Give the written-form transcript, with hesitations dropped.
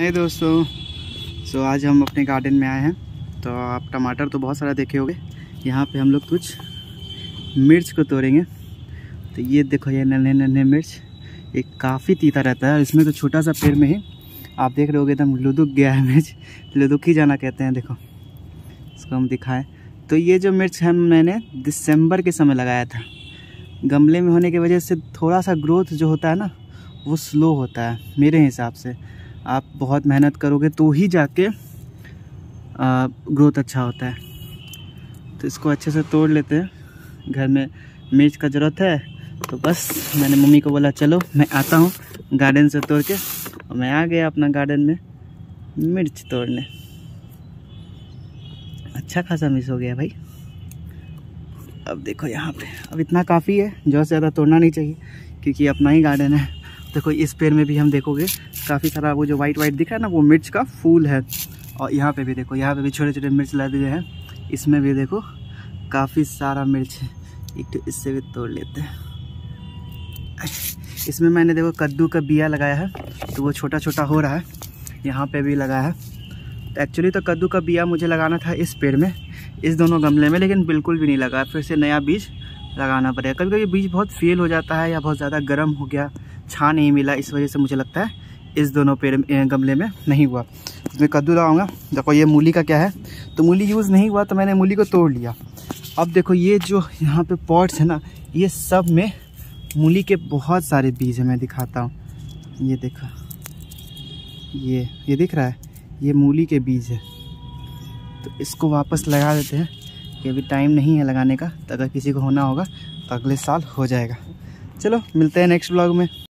हे दोस्तों, सो आज हम अपने गार्डन में आए हैं। तो आप टमाटर तो बहुत सारा देखे होंगे। यहाँ पे हम लोग कुछ मिर्च को तोड़ेंगे। तो ये देखो, ये नन्हे नन्हे मिर्च, ये काफ़ी तीता रहता है। इसमें तो छोटा सा पेड़ में ही आप देख रहे होगे एकदम लुदुक गया है मिर्च, लुदुक ही जाना कहते हैं। देखो इसको हम दिखाएं तो ये जो मिर्च है मैंने दिसंबर के समय लगाया था। गमले में होने की वजह से थोड़ा सा ग्रोथ जो होता है ना, वो स्लो होता है मेरे हिसाब से। आप बहुत मेहनत करोगे तो ही जाके ग्रोथ अच्छा होता है। तो इसको अच्छे से तोड़ लेते हैं। घर में मिर्च का ज़रूरत है तो बस मैंने मम्मी को बोला चलो मैं आता हूँ गार्डन से तोड़ के, और मैं आ गया अपना गार्डन में मिर्च तोड़ने। अच्छा खासा मिर्च हो गया भाई। अब देखो यहाँ पे, अब इतना काफ़ी है, ज़्यादा से ज़्यादा तोड़ना नहीं चाहिए क्योंकि अपना ही गार्डन है। देखो इस पेड़ में भी हम देखोगे काफ़ी सारा वो जो वाइट वाइट दिख रहा है ना, वो मिर्च का फूल है। और यहाँ पे भी देखो, यहाँ पे भी छोटे छोटे मिर्च लगे हुए हैं। इसमें भी देखो काफ़ी सारा मिर्च है। एक तो इससे भी तोड़ लेते हैं। इसमें मैंने देखो कद्दू का बिया लगाया है, तो वो छोटा छोटा हो रहा है। यहाँ पे भी लगाया है। तो एक्चुअली तो कद्दू का बिया मुझे लगाना था इस पेड़ में, इस दोनों गमले में, लेकिन बिल्कुल भी नहीं लगा। फिर से नया बीज लगाना पड़ेगा। कभी कभी बीज बहुत फेल हो जाता है या बहुत ज़्यादा गर्म हो गया, छाँ नहीं मिला, इस वजह से मुझे लगता है इस दोनों पेड़ गमले में नहीं हुआ। इसमें कद्दू लगाऊंगा। देखो ये मूली का क्या है, तो मूली यूज़ नहीं हुआ तो मैंने मूली को तोड़ लिया। अब देखो ये जो यहाँ पे पॉट्स है ना, ये सब में मूली के बहुत सारे बीज है। मैं दिखाता हूँ, ये देखो, ये दिख रहा है, ये मूली के बीज है। तो इसको वापस लगा देते हैं कि अभी टाइम नहीं है लगाने का। तो अगर किसी को होना होगा तो अगले साल हो जाएगा। चलो मिलते हैं नेक्स्ट ब्लॉग में।